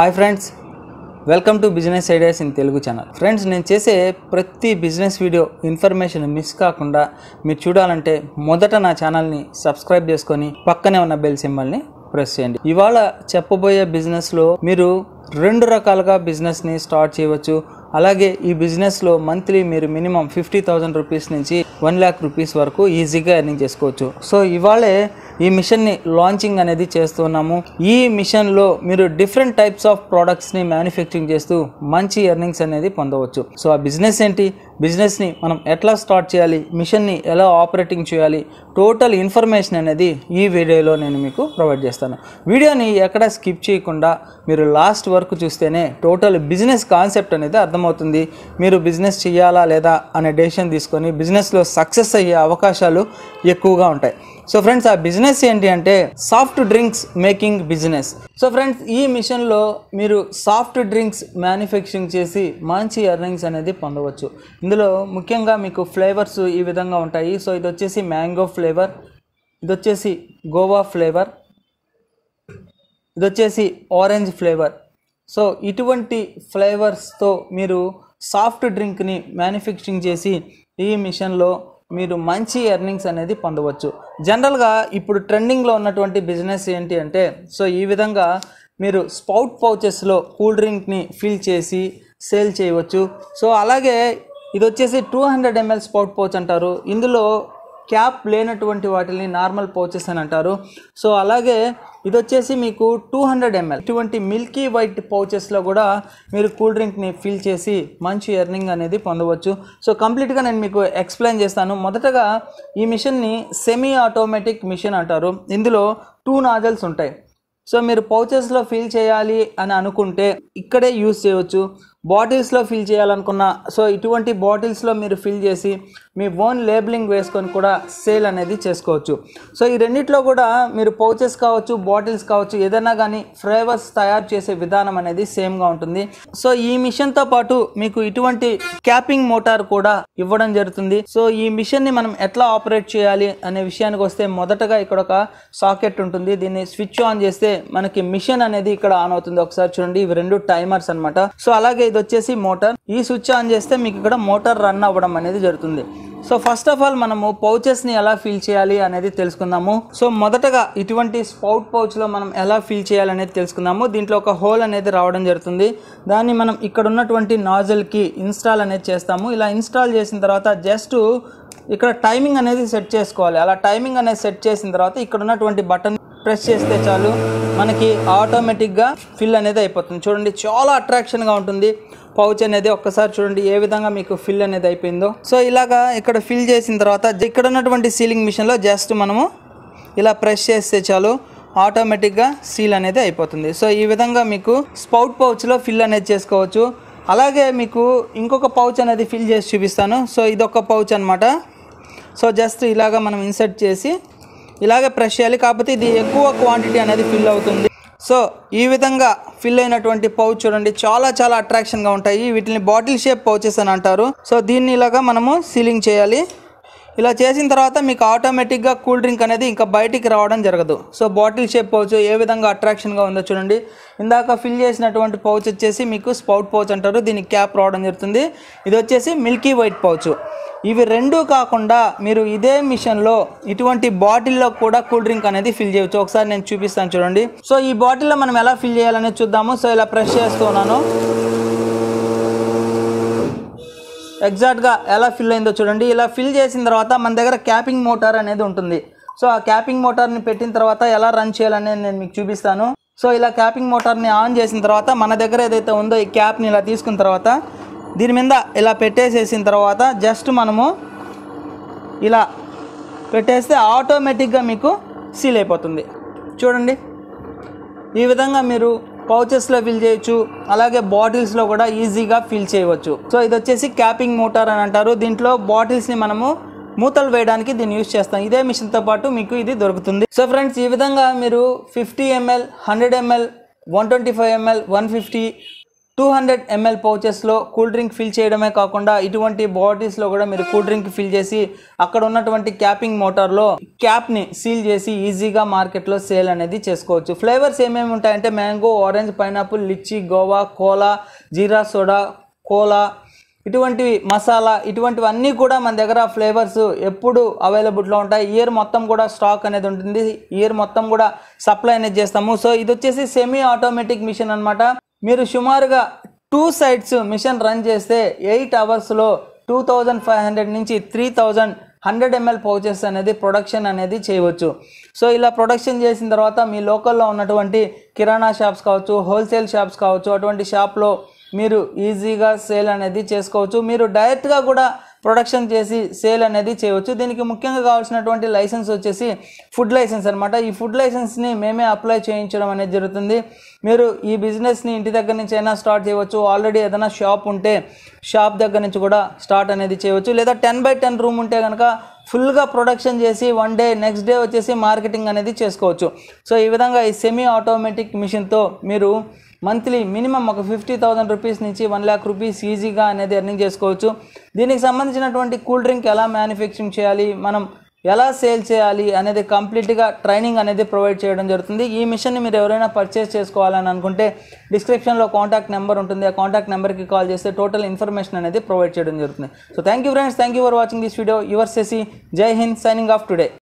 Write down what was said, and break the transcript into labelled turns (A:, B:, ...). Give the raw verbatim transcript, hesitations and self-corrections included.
A: Hi friends, welcome to business ideas in Telugu channel. Friends, నేను చేసే ప్రతి బిజినెస్ వీడియో ఇన్ఫర్మేషన్ మిస్ కాకుండా మీరు చూడాలంటే మొదట నా ఛానల్ని సబ్స్క్రైబ్ చేసుకొని పక్కనే ఉన్న బెల్ సింబల్ని ప్రెస్ చేయండి. ఇవాళ చెప్పబోయే బిజినెస్లో మీరు రెండు రకాలుగా బిజినెస్ని స్టార్ట్ చేయవచ్చు. అలాగే ఈ బిజినెస్లో మంత్లీ మీరు మినిమం ఫిఫ్టీ థౌజండ్ రూపీస్ నుంచి వన్ ల్యాక్ రూపీస్ వరకు ఈజీగా ఎర్నింగ్ చేసుకోవచ్చు. సో ఇవాళే ఈ మిషన్ని లాంచింగ్ అనేది చేస్తున్నాము. ఈ మిషన్లో మీరు డిఫరెంట్ టైప్స్ ఆఫ్ ప్రోడక్ట్స్ని మ్యానుఫ్యాక్చరింగ్ చేస్తూ మంచి ఎర్నింగ్స్ అనేది పొందవచ్చు. సో ఆ బిజినెస్ ఏంటి, బిజినెస్ని మనం ఎట్లా స్టార్ట్ చేయాలి, మిషన్ని ఎలా ఆపరేటింగ్ చేయాలి, టోటల్ ఇన్ఫర్మేషన్ అనేది ఈ వీడియోలో నేను మీకు ప్రొవైడ్ చేస్తాను. వీడియోని ఎక్కడ స్కిప్ చేయకుండా మీరు లాస్ట్ వరకు చూస్తేనే టోటల్ బిజినెస్ కాన్సెప్ట్ అనేది అర్థమవుతుంది. మీరు బిజినెస్ చేయాలా లేదా అనే డెసిషన్ తీసుకొని బిజినెస్లో సక్సెస్ అయ్యే అవకాశాలు ఎక్కువగా ఉంటాయి. సో ఫ్రెండ్స్, ఆ బిజినెస్ ఏంటి అంటే soft drinks making business. So friends, ఈ మిషన్లో మీరు సాఫ్ట్ డ్రింక్స్ మ్యానుఫ్యాక్చరింగ్ చేసి మంచి ఎర్నింగ్స్ అనేది పొందవచ్చు. ఇందులో ముఖ్యంగా మీకు ఫ్లేవర్స్ ఈ విధంగా ఉంటాయి. సో ఇది వచ్చేసి మ్యాంగో ఫ్లేవర్, ఇది వచ్చేసి గోవా ఫ్లేవర్, ఇది వచ్చేసి ఆరెంజ్ ఫ్లేవర్. సో ఇటువంటి ఫ్లేవర్స్తో మీరు సాఫ్ట్ డ్రింక్ని మ్యానుఫ్యాక్చరింగ్ చేసి ఈ మిషన్లో మీరు మంచి ఎర్నింగ్స్ అనేది పొందవచ్చు. జనరల్గా ఇప్పుడు ట్రెండింగ్లో ఉన్నటువంటి బిజినెస్ ఏంటి అంటే, సో ఈ విధంగా మీరు స్పౌట్ పౌచెస్లో కూల్ డ్రింక్ని ఫిల్ చేసి సేల్ చేయవచ్చు. సో అలాగే ఇది వచ్చేసి two hundred ML spout pouch అంటారు. ఇందులో క్యాప్ లేనటువంటి వాటిని నార్మల్ పౌచెస్ అని అంటారు. సో అలాగే ఇది వచ్చేసి మీకు టూ హండ్రెడ్ ఎంఎల్ ఇటువంటి మిల్కీ వైట్ పౌచెస్లో కూడా మీరు కూల్ డ్రింక్ని ఫిల్ చేసి మంచి ఎర్నింగ్ అనేది పొందవచ్చు. సో కంప్లీట్గా నేను మీకు ఎక్స్ప్లెయిన్ చేస్తాను. మొదటగా ఈ మిషన్ని సెమీ ఆటోమేటిక్ మిషన్ అంటారు. ఇందులో టూ నాజల్స్ ఉంటాయి. సో మీరు పౌచెస్లో ఫిల్ చేయాలి అని అనుకుంటే ఇక్కడే యూజ్ చేయవచ్చు. బాటిల్స్లో ఫిల్ చేయాలనుకున్నా సో ఇటువంటి బాటిల్స్లో మీరు ఫిల్ చేసి మీ ఓన్ లేబులింగ్ వేసుకొని కూడా సేల్ అనేది చేసుకోవచ్చు. సో ఈ రెండిట్లో కూడా మీరు పౌచెస్ కావచ్చు, బాటిల్స్ కావచ్చు, ఏదైనా కానీ ఫ్లేవర్స్ తయారు చేసే విధానం అనేది సేమ్గా ఉంటుంది. సో ఈ మిషన్తో పాటు మీకు ఇటువంటి క్యాపింగ్ మోటార్ కూడా ఇవ్వడం జరుగుతుంది. సో ఈ మిషన్ని మనం ఎట్లా ఆపరేట్ చేయాలి అనే విషయానికి వస్తే మొదటగా ఇక్కడ ఒక సాకెట్ ఉంటుంది. దీన్ని స్విచ్ ఆన్ చేస్తే మనకి మిషన్ అనేది ఇక్కడ ఆన్ అవుతుంది. ఒకసారి చూడండి, ఇవి రెండు టైమర్స్ అన్నమాట. సో అలాగే ఇది వచ్చేసి మోటార్. ఈ స్విచ్ ఆన్ చేస్తే మీకు ఇక్కడ మోటార్ రన్ అవ్వడం అనేది జరుగుతుంది. సో ఫస్ట్ ఆఫ్ ఆల్ మనము పౌచెస్ని ఎలా ఫిల్ చేయాలి అనేది తెలుసుకుందాము. సో మొదటగా ఇటువంటి స్పౌట్ పౌచ్లో మనం ఎలా ఫిల్ చేయాలి అనేది తెలుసుకుందాము. దీంట్లో ఒక హోల్ అనేది రావడం జరుగుతుంది. దాన్ని మనం ఇక్కడ ఉన్నటువంటి నాజల్కి ఇన్స్టాల్ అనేది చేస్తాము. ఇలా ఇన్స్టాల్ చేసిన తర్వాత జస్ట్ ఇక్కడ టైమింగ్ అనేది సెట్ చేసుకోవాలి. అలా టైమింగ్ అనేది సెట్ చేసిన తర్వాత ఇక్కడ ఉన్నటువంటి బటన్ ప్రెస్ చేస్తే చాలు, మనకి ఆటోమేటిక్గా ఫిల్ అనేది అయిపోతుంది. చూడండి, చాలా అట్రాక్షన్గా ఉంటుంది పౌచ్ అనేది. ఒక్కసారి చూడండి ఏ విధంగా మీకు ఫిల్ అనేది అయిపోయిందో. సో ఇలాగా ఇక్కడ ఫిల్ చేసిన తర్వాత ఇక్కడ ఉన్నటువంటి సీలింగ్ మిషన్లో జస్ట్ మనము ఇలా ప్రెస్ చేస్తే చాలు, ఆటోమేటిక్గా సీల్ అనేది అయిపోతుంది. సో ఈ విధంగా మీకు స్పౌట్ పౌచ్లో ఫిల్ అనేది చేసుకోవచ్చు. అలాగే మీకు ఇంకొక పౌచ్ అనేది ఫిల్ చేసి చూపిస్తాను. సో ఇదొక పౌచ్ అనమాట. సో జస్ట్ ఇలాగా మనం ఇన్సర్ట్ చేసి ఇలాగే ప్రెస్ చేయాలి, కాకపోతే ఇది ఎక్కువ క్వాంటిటీ అనేది ఫిల్ అవుతుంది. సో ఈ విధంగా ఫిల్ అయినటువంటి పౌచ్ చూడండి, చాలా చాలా అట్రాక్షన్గా ఉంటాయి. వీటిని బాటిల్ షేప్ పౌచెస్ అని అంటారు. సో దీన్ని ఇలాగా మనము సీలింగ్ చేయాలి. ఇలా చేసిన తర్వాత మీకు ఆటోమేటిక్గా కూల్ డ్రింక్ అనేది ఇంకా బయటికి రావడం జరగదు. సో బాటిల్ షేప్ పౌచ్ ఏ విధంగా అట్రాక్షన్గా ఉందో చూడండి. ఇందాక ఫిల్ చేసినటువంటి పౌచ్ వచ్చేసి మీకు స్పౌట్ పౌచ్ అంటారు. దీనికి క్యాప్ రావడం జరుగుతుంది. ఇది వచ్చేసి మిల్కీ వైట్ పౌచ్. ఇవి రెండు కాకుండా మీరు ఇదే మిషన్లో ఇటువంటి బాటిల్లో కూడా కూల్ డ్రింక్ అనేది ఫిల్ చేయవచ్చు. ఒకసారి నేను చూపిస్తాను చూడండి. సో ఈ బాటిల్లో మనం ఎలా ఫిల్ చేయాలనేది చూద్దాము. సో ఇలా ప్రెస్ చేస్తున్నాను, ఎగ్జాక్ట్గా ఎలా ఫిల్ అయిందో చూడండి. ఇలా ఫిల్ చేసిన తర్వాత మన దగ్గర క్యాపింగ్ మోటార్ అనేది ఉంటుంది. సో ఆ క్యాపింగ్ మోటార్ని పెట్టిన తర్వాత ఎలా రన్ చేయాలనేది నేను మీకు చూపిస్తాను. సో ఇలా క్యాపింగ్ మోటార్ని ఆన్ చేసిన తర్వాత మన దగ్గర ఏదైతే ఉందో ఈ క్యాప్ని ఇలా తీసుకున్న తర్వాత దీని మీద ఇలా పెట్టేసేసిన తర్వాత జస్ట్ మనము ఇలా పెట్టేస్తే ఆటోమేటిక్గా మీకు సీల్ అయిపోతుంది. చూడండి, ఈ విధంగా మీరు పౌచెస్లో ఫిల్ చేయొచ్చు, అలాగే బాటిల్స్లో కూడా ఈజీగా ఫిల్ చేయవచ్చు. సో ఇది వచ్చేసి క్యాపింగ్ మోటార్ అని అంటారు. దీంట్లో బాటిల్స్ని మనము మూతలు వేయడానికి దీన్ని యూజ్ చేస్తాం. ఇదే మిషన్తో పాటు మీకు ఇది దొరుకుతుంది. సో ఫ్రెండ్స్, ఈ విధంగా మీరు fifty ML, hundred ML, one twenty five ML, one fifty two hundred ML పౌచెస్లో కూల్ డ్రింక్ ఫిల్ చేయడమే కాకుండా ఇటువంటి బాటిల్స్లో కూడా మీరు కూల్ డ్రింక్ ఫిల్ చేసి అక్కడ ఉన్నటువంటి క్యాపింగ్ మోటార్లో క్యాప్ని సీల్ చేసి ఈజీగా మార్కెట్లో సేల్ అనేది చేసుకోవచ్చు. ఫ్లేవర్స్ ఏమేమి ఉంటాయంటే mango, orange, pineapple, lychee, guava, cola, jeera soda, cola, ఇటువంటివి మసాలా, ఇటువంటివన్నీ కూడా మన దగ్గర ఫ్లేవర్స్ ఎప్పుడు అవైలబుల్లో ఉంటాయి. ఇయర్ మొత్తం కూడా స్టాక్ అనేది ఉంటుంది. ఇయర్ మొత్తం కూడా సప్లై అనేది చేస్తాము. సో ఇది వచ్చేసి సెమీ ఆటోమేటిక్ మిషన్ అనమాట. మీరు సుమారుగా టూ సైడ్స్ మిషన్ రన్ చేస్తే ఎయిట్ అవర్స్లో టూ థౌజండ్ ఫైవ్ హండ్రెడ్ నుంచి three thousand hundred ML pouches అనేది ప్రొడక్షన్ అనేది చేయవచ్చు. సో ఇలా ప్రొడక్షన్ చేసిన తర్వాత మీ లోకల్లో ఉన్నటువంటి కిరాణా షాప్స్ కావచ్చు, హోల్సేల్ షాప్స్ కావచ్చు, అటువంటి షాప్లో మీరు ఈజీగా సేల్ అనేది చేసుకోవచ్చు. మీరు డైరెక్ట్గా కూడా ప్రొడక్షన్ చేసి సేల్ అనేది చేయవచ్చు. దీనికి ముఖ్యంగా కావాల్సినటువంటి లైసెన్స్ వచ్చేసి ఫుడ్ లైసెన్స్ అనమాట. ఈ ఫుడ్ లైసెన్స్ని మేమే అప్లై చేయించడం అనేది జరుగుతుంది. మీరు ఈ బిజినెస్ని ఇంటి దగ్గర నుంచి అయినా స్టార్ట్ చేయవచ్చు. ఆల్రెడీ ఏదైనా షాప్ ఉంటే షాప్ దగ్గర నుంచి కూడా స్టార్ట్ అనేది చేయవచ్చు. లేదా టెన్ బై టెన్ రూమ్ ఉంటే కనుక ఫుల్గా ప్రొడక్షన్ చేసి వన్ డే నెక్స్ట్ డే వచ్చేసి మార్కెటింగ్ అనేది చేసుకోవచ్చు. సో ఈ విధంగా ఈ సెమీ ఆటోమేటిక్ మిషన్తో మీరు మంత్లీ మినిమం ఒక ఫిఫ్టీ థౌసండ్ రూపీస్ నుంచి వన్ ల్యాక్ రూపీస్ ఈజీగా అనేది ఎర్నింగ్ చేసుకోవచ్చు. దీనికి సంబంధించినటువంటి కూల్ డ్రింక్ ఎలా మ్యానుఫ్యాక్చరింగ్ చేయాలి, మనం ఎలా సేల్ చేయాలి అనేది కంప్లీట్గా ట్రైనింగ్ అనేది ప్రొవైడ్ చేయడం జరుగుతుంది. ఈ మిషన్ని మీరు ఎవరైనా పర్చేస్ చేసుకోవాలని అనుకుంటే డిస్క్రిప్షన్లో కాంటాక్ట్ నెంబర్ ఉంటుంది. ఆ కాంటాక్ట్ నెంబర్కి కాల్ చేస్తే టోటల్ ఇన్ఫర్మేషన్ అనేది ప్రొవైడ్ చేయడం జరుగుతుంది. So thank you friends, thank you for watching this video. Your Shashi, Jai Hind, signing off today.